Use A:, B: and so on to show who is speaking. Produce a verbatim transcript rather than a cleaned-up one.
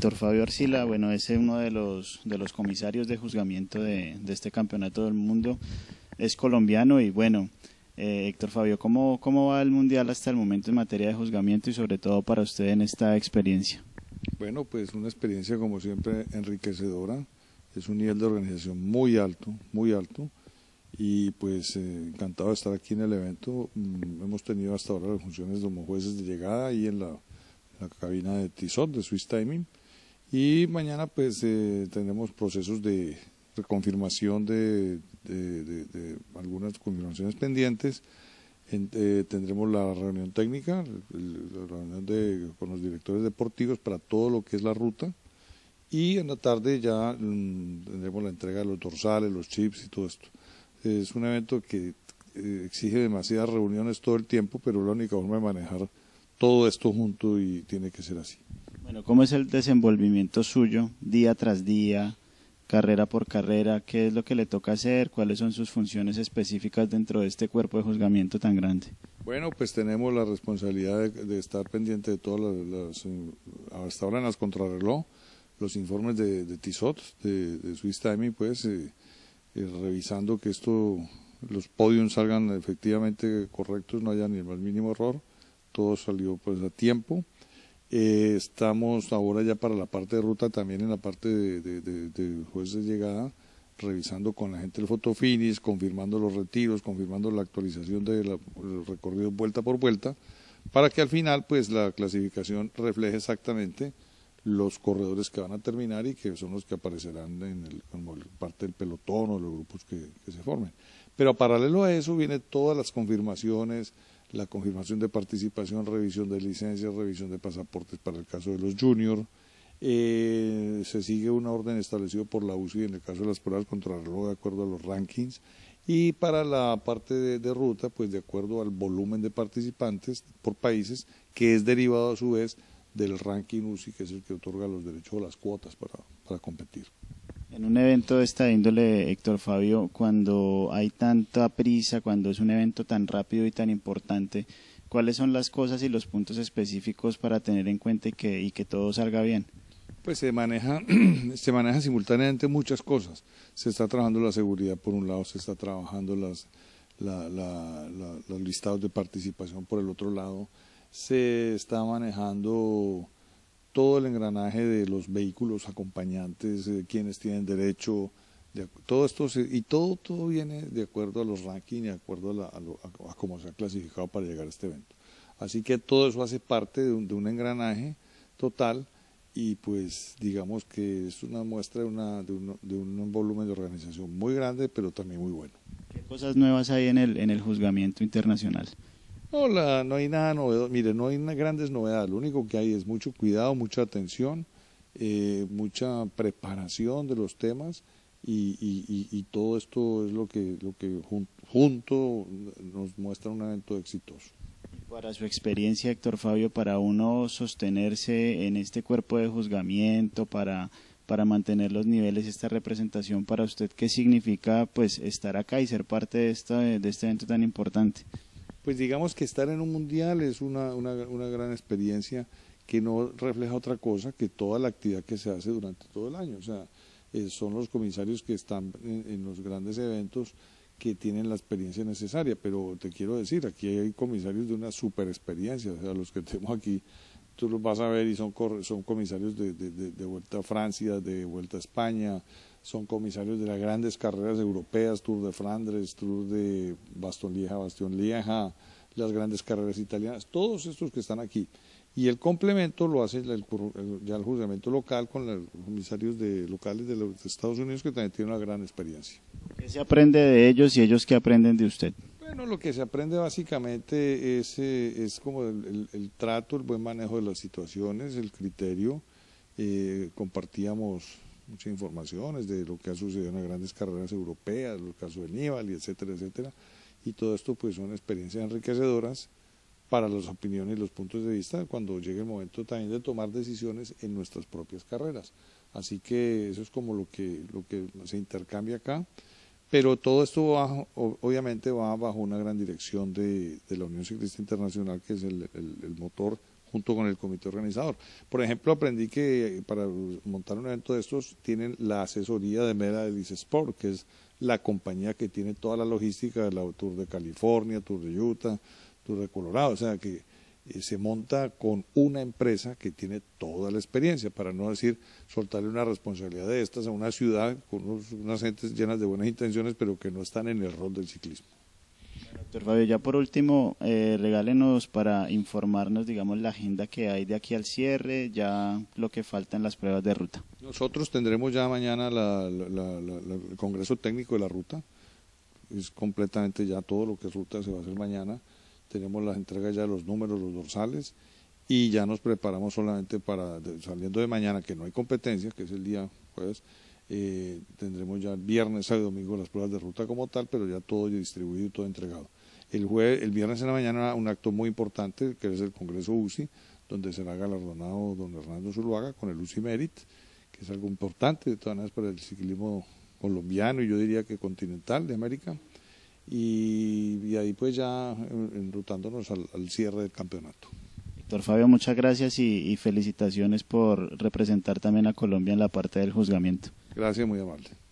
A: Héctor Fabio Arcila, bueno, es uno de los, de los comisarios de juzgamiento de, de este campeonato del mundo, es colombiano y bueno, eh, Héctor Fabio, ¿cómo, ¿cómo va el mundial hasta el momento en materia de juzgamiento y sobre todo para usted en esta experiencia?
B: Bueno, pues una experiencia como siempre enriquecedora, es un nivel de organización muy alto, muy alto y pues eh, encantado de estar aquí en el evento. Mm, hemos tenido hasta ahora las funciones como jueces de llegada ahí en la, en la cabina de Tissot, de Swiss Timing, y mañana pues eh, tendremos procesos de reconfirmación de, de, de, de algunas confirmaciones pendientes. En, eh, tendremos la reunión técnica, el, la reunión de, con los directores deportivos para todo lo que es la ruta, y en la tarde ya mmm, tendremos la entrega de los dorsales, los chips y todo esto. Es un evento que eh, exige demasiadas reuniones todo el tiempo, pero es la única forma de manejar todo esto junto y tiene que ser así.
A: Bueno, ¿cómo es el desenvolvimiento suyo día tras día, carrera por carrera? ¿Qué es lo que le toca hacer? ¿Cuáles son sus funciones específicas dentro de este cuerpo de juzgamiento tan grande?
B: Bueno, pues tenemos la responsabilidad de, de estar pendiente de todas las, las, hasta ahora en las contrarreloj, los informes de, de Tissot, de, de Swiss Timing, pues eh, eh, revisando que esto, los podiums salgan efectivamente correctos, no haya ni el más mínimo error, todo salió pues a tiempo. Eh, estamos ahora ya para la parte de ruta, también en la parte de, de, de, de juez de llegada, revisando con la gente el fotofinish, confirmando los retiros, confirmando la actualización del recorrido vuelta por vuelta, para que al final pues la clasificación refleje exactamente los corredores que van a terminar y que son los que aparecerán en el, como parte del pelotón o los grupos que, que se formen. Pero paralelo a eso vienen todas las confirmaciones, la confirmación de participación, revisión de licencias, revisión de pasaportes para el caso de los juniors. Eh, se sigue una orden establecida por la U C I en el caso de las pruebas contrarreloj de acuerdo a los rankings, y para la parte de, de ruta, pues de acuerdo al volumen de participantes por países, que es derivado a su vez del ranking U C I, que es el que otorga los derechos o las cuotas para, para competir.
A: En un evento de esta índole, Héctor Fabio, cuando hay tanta prisa, cuando es un evento tan rápido y tan importante, ¿cuáles son las cosas y los puntos específicos para tener en cuenta y que, y que todo salga bien?
B: Pues se maneja, se maneja simultáneamente muchas cosas. Se está trabajando la seguridad por un lado, se está trabajando las, la, la, la, los listados de participación por el otro lado, se está manejando todo el engranaje de los vehículos acompañantes, de quienes tienen derecho, de, todo esto se, y todo, todo viene de acuerdo a los rankings y de acuerdo a, la, a, lo, a, a cómo se ha clasificado para llegar a este evento. Así que todo eso hace parte de un, de un engranaje total y pues digamos que es una muestra de, una, de, un, de un volumen de organización muy grande, pero también muy bueno.
A: ¿Qué cosas nuevas hay en el, en el juzgamiento internacional?
B: No, la, no hay nada novedoso, mire, no hay grandes novedades, lo único que hay es mucho cuidado, mucha atención, eh, mucha preparación de los temas y, y, y, y todo esto es lo que, lo que jun, junto nos muestra un evento exitoso.
A: Para su experiencia, Héctor Fabio, para uno sostenerse en este cuerpo de juzgamiento, para, para mantener los niveles, esta representación, para usted, ¿qué significa pues estar acá y ser parte de, esta, de este evento tan importante?
B: Pues digamos que estar en un mundial es una, una, una gran experiencia que no refleja otra cosa que toda la actividad que se hace durante todo el año. O sea, eh, son los comisarios que están en, en los grandes eventos que tienen la experiencia necesaria, pero te quiero decir, aquí hay comisarios de una super experiencia, o sea, los que tenemos aquí, tú los vas a ver y son, son comisarios de, de, de, de Vuelta a Francia, de Vuelta a España, son comisarios de las grandes carreras europeas, Tour de Flandres, Tour de Bastogne-Lieja, Bastogne-Lieja, las grandes carreras italianas, todos estos que están aquí. Y el complemento lo hace el, el, ya el juzgamiento local con los comisarios de, locales de los de Estados Unidos, que también tienen una gran experiencia.
A: ¿Qué se aprende de ellos y ellos qué aprenden de usted?
B: Bueno, lo que se aprende básicamente es, eh, es como el, el, el trato, el buen manejo de las situaciones, el criterio. Eh, compartíamos muchas informaciones de lo que ha sucedido en las grandes carreras europeas, el caso de Nibali, etcétera, etcétera, y todo esto pues son experiencias enriquecedoras para las opiniones y los puntos de vista cuando llegue el momento también de tomar decisiones en nuestras propias carreras. Así que eso es como lo que, lo que se intercambia acá, pero todo esto va, obviamente va bajo una gran dirección de, de la Unión Ciclista Internacional, que es el, el, el motor junto con el comité organizador. Por ejemplo, aprendí que para montar un evento de estos tienen la asesoría de Mera Elise Sport, que es la compañía que tiene toda la logística del Tour de California, Tour de Utah, Tour de Colorado, o sea que eh, se monta con una empresa que tiene toda la experiencia, para no decir soltarle una responsabilidad de estas a una ciudad con unos, unas gentes llenas de buenas intenciones, pero que no están en el rol del ciclismo.
A: Doctor Fabio, ya por último, eh, regálenos para informarnos, digamos, la agenda que hay de aquí al cierre, ya lo que falta en las pruebas de ruta.
B: Nosotros tendremos ya mañana la, la, la, la, el Congreso Técnico de la Ruta, es completamente ya todo lo que es ruta se va a hacer mañana, tenemos las entregas ya de los números, los dorsales, y ya nos preparamos solamente para, de, saliendo de mañana, que no hay competencia, que es el día jueves, eh, tendremos ya viernes, sábado y domingo las pruebas de ruta como tal, pero ya todo distribuido y todo entregado. El, jueves, el viernes en la mañana un acto muy importante, que es el Congreso U C I, donde será galardonado don Hernando Zuluaga con el U C I Merit, que es algo importante de todas maneras para el ciclismo colombiano y yo diría que continental de América, y, y ahí pues ya enrutándonos al, al cierre del campeonato.
A: Doctor Fabio, muchas gracias y, y felicitaciones por representar también a Colombia en la parte del juzgamiento.
B: Gracias, muy amable.